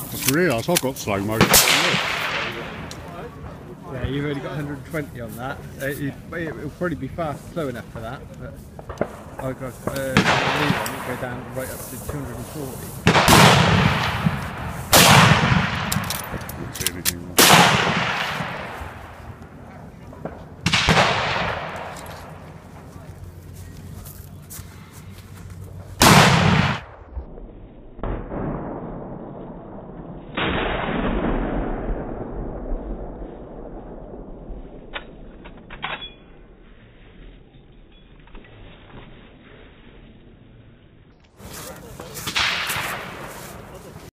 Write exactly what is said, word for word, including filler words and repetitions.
Just realised I've got slow motion. Yeah, you've only got one hundred twenty on that. Uh, it, it'll probably be fast, slow enough for that, but I've got uh, one, go down right up to two hundred forty. Can't see anything.